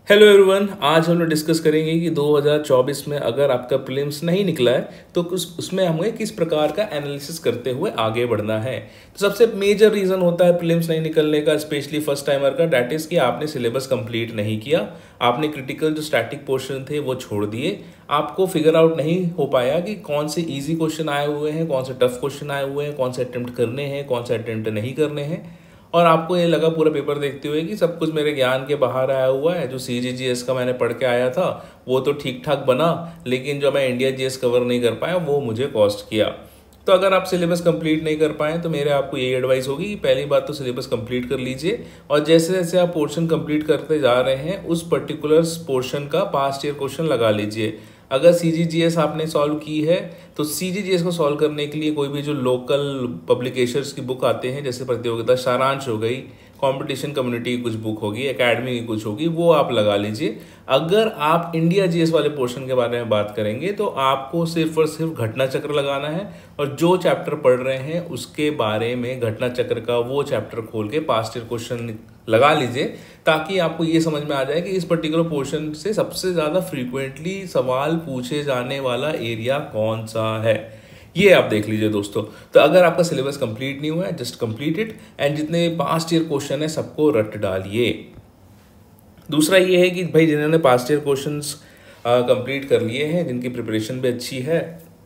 Hello everyone, आज हम लोग डिस्कस करेंगे कि 2024 में अगर आपका प्रीलिम्स नहीं निकला है तो उसमें हमें किस प्रकार का एनालिसिस करते हुए आगे बढ़ना है। तो सबसे मेजर रीज़न होता है प्रीलिम्स नहीं निकलने का, स्पेशली फर्स्ट टाइमर का, डैट इज़ कि आपने सिलेबस कंप्लीट नहीं किया। आपने क्रिटिकल जो स्टैटिक पोर्शन थे वो छोड़ दिए। आपको फिगर आउट नहीं हो पाया कि कौन से ईजी क्वेश्चन आए हुए हैं, कौन से टफ क्वेश्चन आए हुए हैं, कौन से अटेम्प्ट करने हैं, कौन से अटेम्प्ट नहीं करने हैं। और आपको ये लगा पूरा पेपर देखते हुए कि सब कुछ मेरे ज्ञान के बाहर आया हुआ है। जो CGGS का मैंने पढ़ के आया था वो तो ठीक ठाक बना, लेकिन जो मैं इंडिया जीएस कवर नहीं कर पाया वो मुझे कॉस्ट किया। तो अगर आप सिलेबस कंप्लीट नहीं कर पाए तो मेरे आपको यही एडवाइस होगी कि पहली बात तो सिलेबस कंप्लीट कर लीजिए, और जैसे जैसे आप पोर्शन कंप्लीट करते जा रहे हैं उस पर्टिकुलर पोर्शन का पास्ट ईयर क्वेश्चन लगा लीजिए। अगर CGGS आपने सॉल्व की है तो CGGS को सॉल्व करने के लिए कोई भी जो लोकल पब्लिकेशंस की बुक आते हैं, जैसे प्रतियोगिता सारांश हो गई, कंपटीशन कम्युनिटी की कुछ बुक होगी, एकेडमी की कुछ होगी, वो आप लगा लीजिए। अगर आप इंडिया जीएस वाले पोर्शन के बारे में बात करेंगे तो आपको सिर्फ और सिर्फ घटना चक्र लगाना है, और जो चैप्टर पढ़ रहे हैं उसके बारे में घटना चक्र का वो चैप्टर खोल के पास्ट ईयर क्वेश्चन लगा लीजिए, ताकि आपको ये समझ में आ जाए कि इस पर्टिकुलर पोर्शन से सबसे ज़्यादा फ्रीक्वेंटली सवाल पूछे जाने वाला एरिया कौन सा है। ये आप देख लीजिए दोस्तों। तो अगर आपका सिलेबस कंप्लीट नहीं हुआ है, जस्ट कंप्लीट इट, एंड जितने पास्ट ईयर क्वेश्चन है सबको रट डालिए। दूसरा ये है कि भाई जिन्होंने पास्ट ईयर क्वेश्चंस कंप्लीट कर लिए हैं, जिनकी प्रिपरेशन भी अच्छी है,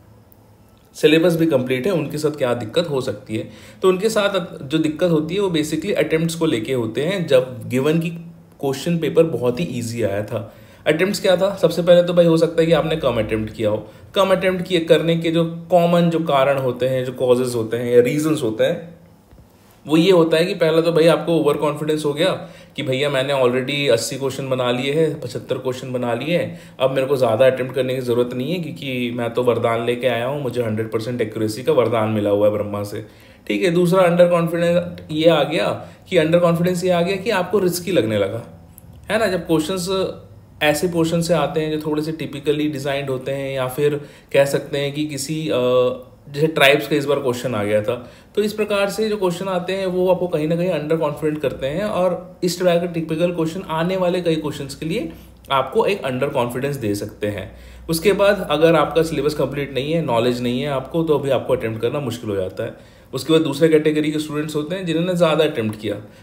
सिलेबस भी कंप्लीट है, उनके साथ क्या दिक्कत हो सकती है। तो उनके साथ जो दिक्कत होती है वो बेसिकली अटेम्प्ट्स को लेके होते हैं। जब गिवन की क्वेश्चन पेपर बहुत ही ईजी आया था, अटेम्प्ट्स क्या था, सबसे पहले तो भाई हो सकता है कि आपने कम अटेम्प्ट किया हो। कम अटेम्प्ट किए करने के जो कॉमन जो कारण होते हैं, जो कॉजेज होते हैं या रीजंस होते हैं, वो ये होता है कि पहला तो भाई आपको ओवर कॉन्फिडेंस हो गया कि भैया मैंने ऑलरेडी 80 क्वेश्चन बना लिए हैं, 75 क्वेश्चन बना लिए हैं, अब मेरे को ज़्यादा अटेम्प्ट करने की ज़रूरत नहीं है, क्योंकि मैं तो वरदान लेके आया हूँ, मुझे 100% एक्यूरेसी का वरदान मिला हुआ है ब्रह्मा से। ठीक है। दूसरा अंडर कॉन्फिडेंस ये आ गया कि आपको रिस्की लगने लगा, है ना। जब क्वेश्चंस ऐसे पोर्शन से आते हैं जो थोड़े से टिपिकली डिजाइंड होते हैं, या फिर कह सकते हैं कि किसी जैसे ट्राइब्स का इस बार क्वेश्चन आ गया था, तो इस प्रकार से जो क्वेश्चन आते हैं वो आपको कहीं ना कहीं अंडर कॉन्फिडेंट करते हैं, और इस तरह के टिपिकल क्वेश्चन आने वाले कई क्वेश्चंस के लिए आपको एक अंडर कॉन्फिडेंस दे सकते हैं। उसके बाद अगर आपका सिलेबस कंप्लीट नहीं है, नॉलेज नहीं है आपको, तो अभी आपको अटेम्प्ट करना मुश्किल हो जाता है। उसके बाद दूसरे कैटेगरी के स्टूडेंट्स होते हैं जिन्होंने ज़्यादा अटेम्प्ट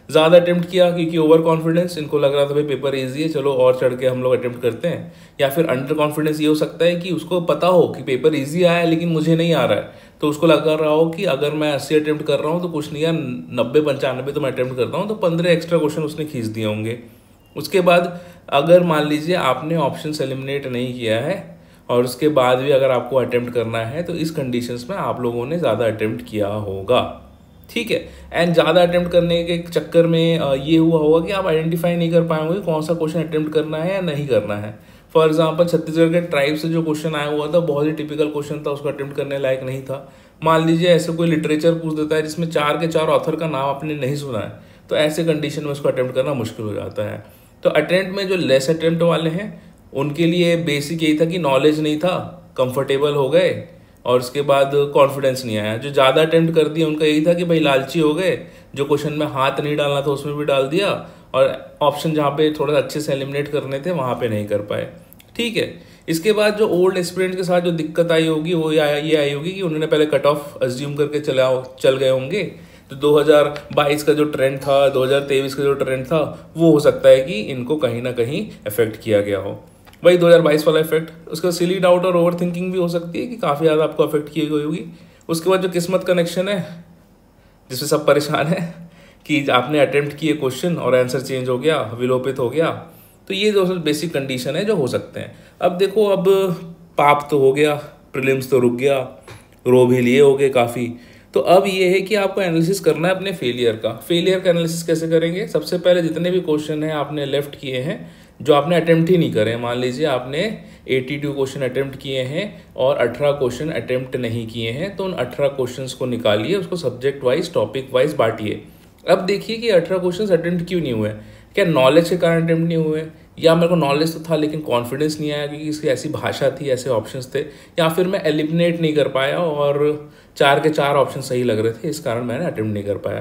किया क्योंकि ओवर कॉन्फिडेंस, इनको लग रहा था भाई पेपर ईजी है, चलो और चढ़ के हम लोग अटेम्प्ट करते हैं। या फिर अंडर कॉन्फिडेंस ये हो सकता है कि उसको पता हो कि पेपर ईजी आया है लेकिन मुझे नहीं आ रहा है, तो उसको लग रहा हो कि अगर मैं 80 अटेम्प्ट कर रहा हूँ तो कुछ नहीं यार, 90-95 तो मैं अटेम्प्ट करता हूँ, तो 15 एक्स्ट्रा क्वेश्चन उसने खींच दिए होंगे। उसके बाद अगर मान लीजिए आपने ऑप्शन एलिमिनेट नहीं किया है और उसके बाद भी अगर आपको अटेम्प्ट करना है, तो इस कंडीशंस में आप लोगों ने ज़्यादा अटेम्प्ट किया होगा। ठीक है। एंड ज़्यादा अटेम्प्ट करने के चक्कर में ये हुआ होगा कि आप आइडेंटिफाई नहीं कर पाएंगे कौन सा क्वेश्चन अटेम्प्ट करना है या नहीं करना है। फॉर एग्जाम्पल छत्तीसगढ़ के ट्राइब से जो क्वेश्चन आया हुआ था बहुत ही टिपिकल क्वेश्चन था, उसको अटेम्प्ट करने लायक नहीं था। मान लीजिए ऐसे कोई लिटरेचर पूछ देता है जिसमें 4 के 4 ऑथर का नाम आपने नहीं सुना है, तो ऐसे कंडीशन में उसको अटेम्प्ट करना मुश्किल हो जाता है। तो अटेम्प्ट में जो लेस अटेम्प्ट वाले हैं उनके लिए बेसिक यही था कि नॉलेज नहीं था, कंफर्टेबल हो गए, और उसके बाद कॉन्फिडेंस नहीं आया। जो ज़्यादा अटेम्प्ट कर दिया उनका यही था कि भाई लालची हो गए, जो क्वेश्चन में हाथ नहीं डालना था उसमें भी डाल दिया, और ऑप्शन जहाँ पे थोड़ा सा अच्छे से एलिमिनेट करने थे वहाँ पे नहीं कर पाए। ठीक है। इसके बाद जो ओल्ड एस्पिरेंट्स के साथ जो दिक्कत आई होगी वो ये आई होगी कि उन्होंने पहले कट ऑफ अज्यूम करके चल गए होंगे। तो 2022 का जो ट्रेंड था, 2023 का जो ट्रेंड था, वो हो सकता है कि इनको कहीं ना कहीं अफेक्ट किया गया हो। वही 2022 वाला इफेक्ट, उसका सिली डाउट और ओवर थिंकिंग भी हो सकती है कि काफ़ी ज़्यादा आपको अफेक्ट की गई होगी। उसके बाद जो किस्मत कनेक्शन है जिसमें सब परेशान है कि आपने अटेम्प्ट किए क्वेश्चन और आंसर चेंज हो गया, विलोपित हो गया, तो ये जो बेसिक कंडीशन है जो हो सकते हैं। अब देखो, अब पाप तो हो गया, प्रीलिम्स तो रुक गया, रो भी लिए हो गए काफ़ी, तो अब ये है कि आपको एनालिसिस करना है अपने फेलियर का एनालिसिस कैसे करेंगे। सबसे पहले जितने भी क्वेश्चन हैं आपने लेफ्ट किए हैं, जो आपने अटेम्प्ट ही नहीं करे, मान लीजिए आपने 82 क्वेश्चन अटेम्प्ट किए हैं और 18 क्वेश्चन अटेम्प्ट नहीं किए हैं, तो उन 18 क्वेश्चंस को निकालिए, उसको सब्जेक्ट वाइज टॉपिक वाइज बांटिए। अब देखिए कि 18 क्वेश्चन अटेम्प्ट क्यों नहीं हुए। क्या नॉलेज के कारण अटेम्प्ट नहीं हुए, या मेरे को नॉलेज तो था लेकिन कॉन्फिडेंस नहीं आया क्योंकि इसकी ऐसी भाषा थी, ऐसे ऑप्शंस थे, या फिर मैं एलिमिनेट नहीं कर पाया और 4 के 4 ऑप्शन सही लग रहे थे, इस कारण मैंने अटेम्प्ट नहीं कर पाया।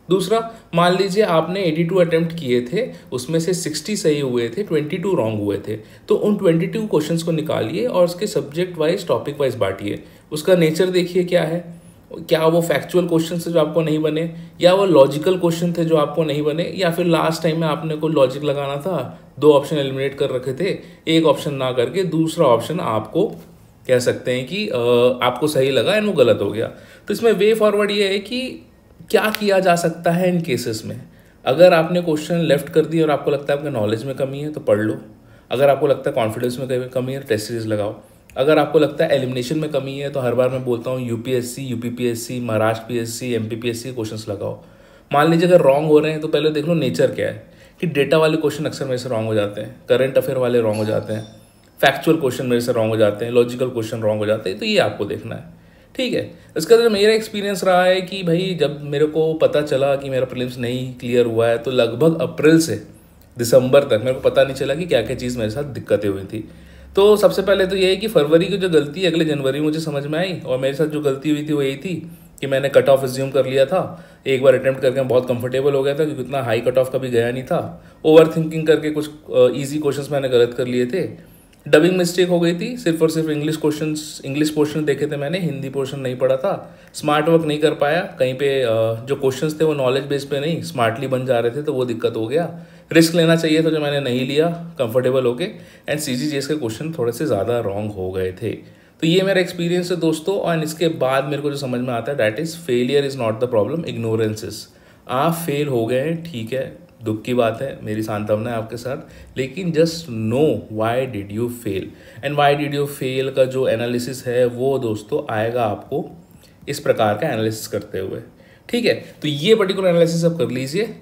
दूसरा, मान लीजिए आपने 82 अटेम्प्ट किए थे, उसमें से 60 सही हुए थे, 22 रॉन्ग हुए थे, तो उन 22 क्वेश्चंस को निकालिए और उसके सब्जेक्ट वाइज टॉपिक वाइज बांटिए। उसका नेचर देखिए क्या है, क्या वो फैक्चुअल क्वेश्चन थे जो आपको नहीं बने, या वो लॉजिकल क्वेश्चन थे जो आपको नहीं बने, या फिर लास्ट टाइम में आपने कोई लॉजिक लगाना था, 2 ऑप्शन एलिमिनेट कर रखे थे, एक ऑप्शन ना करके दूसरा ऑप्शन आपको कह सकते हैं कि आपको सही लगा एंड वो गलत हो गया। तो इसमें वे फॉरवर्ड ये है कि क्या किया जा सकता है इन केसेस में। अगर आपने क्वेश्चन लेफ्ट कर दिया और आपको लगता है आपके नॉलेज में कमी है तो पढ़ लो। अगर आपको लगता है कॉन्फिडेंस में कमी है तो टेस्ट सीरीज लगाओ। अगर आपको लगता है एलिमिनेशन में कमी है तो हर बार मैं बोलता हूँ UPSC, UPPSC, Maharashtra PSC, MPPSC के क्वेश्चंस लगाओ। मान लीजिए अगर रॉन्ग हो रहे हैं तो पहले देख लो नेचर क्या है, कि डेटा वाले क्वेश्चन अक्सर मेरे से रॉन्ग हो जाते हैं, करंट अफेयर वाले रॉन्ग हो जाते हैं, फैक्चुअल क्वेश्चन मेरे से रॉन्ग हो जाते हैं, लॉजिकल क्वेश्चन रॉन्ग हो जाते हैं, तो ये आपको देखना है। ठीक है। इसका तो मेरा एक्सपीरियंस रहा है कि भाई जब मेरे को पता चला कि मेरा प्रीलिम्स नहीं क्लियर हुआ है तो लगभग अप्रैल से दिसंबर तक मेरे को पता नहीं चला कि क्या क्या चीज़ मेरे साथ दिक्कतें हुई थी। तो सबसे पहले तो ये है कि फरवरी की जो गलती है अगले जनवरी में मुझे समझ में आई, और मेरे साथ जो गलती हुई थी वो यही थी कि मैंने कट ऑफ एज्यूम कर लिया था। एक बार अटेम्प्ट करके मैं बहुत कंफर्टेबल हो गया था क्योंकि इतना हाई कट ऑफ कभी गया नहीं था। ओवर थिंकिंग करके कुछ ईजी क्वेश्चंस मैंने गलत कर लिए थे। डबिंग मिस्टेक हो गई थी, सिर्फ और सिर्फ इंग्लिश पोर्शन देखे थे मैंने, हिंदी पोर्शन नहीं पढ़ा था। स्मार्ट वर्क नहीं कर पाया, कहीं पे जो क्वेश्चंस थे वो नॉलेज बेस पे नहीं स्मार्टली बन जा रहे थे, तो वो दिक्कत हो गया। रिस्क लेना चाहिए था जो मैंने नहीं लिया कंफर्टेबल होके, एंड सीजीजीएस के क्वेश्चन थोड़े से ज़्यादा रॉन्ग हो गए थे। तो ये मेरा एक्सपीरियंस है दोस्तों। और इसके बाद मेरे को जो समझ में आता है that is failure is not the problem, ignorance. आप फेल हो गए हैं, ठीक है, दुख की बात है, मेरी सांत्वना है आपके साथ, लेकिन just know why did you fail, and why did you fail का जो एनालिसिस है वो दोस्तों आएगा आपको इस प्रकार का एनालिसिस करते हुए। ठीक है, तो ये पर्टिकुलर एनालिसिस आप कर लीजिए।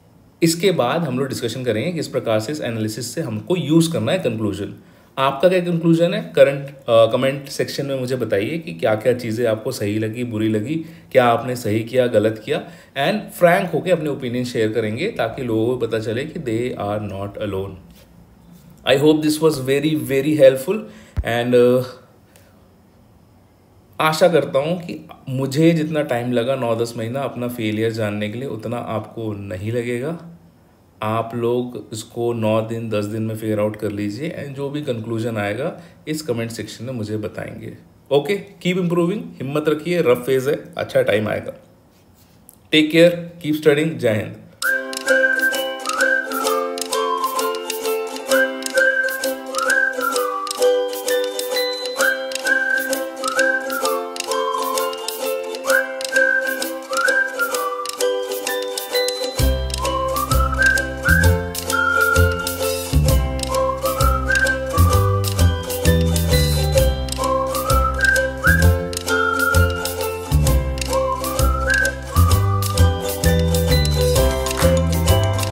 इसके बाद हम लोग डिस्कशन करेंगे किस प्रकार से इस एनालिसिस से हमको यूज़ करना है कंक्लूजन। आपका क्या कंक्लूजन है कमेंट सेक्शन में मुझे बताइए कि क्या क्या चीज़ें आपको सही लगी, बुरी लगी, क्या आपने सही किया, गलत किया, एंड फ्रैंक होकर अपने ओपिनियन शेयर करेंगे ताकि लोगों को पता चले कि they are not alone. I hope this was very very helpful, and आशा करता हूँ कि मुझे जितना टाइम लगा 9-10 महीना अपना फेलियर जानने के लिए, उतना आपको नहीं लगेगा। आप लोग इसको 9 दिन 10 दिन में फिगर आउट कर लीजिए, एंड जो भी कंक्लूजन आएगा इस कमेंट सेक्शन में मुझे बताएंगे। ओके, कीप इम्प्रूविंग, हिम्मत रखिए, रफ फेज है, अच्छा टाइम आएगा। टेक केयर, कीप स्टडिंग, जय हिंद।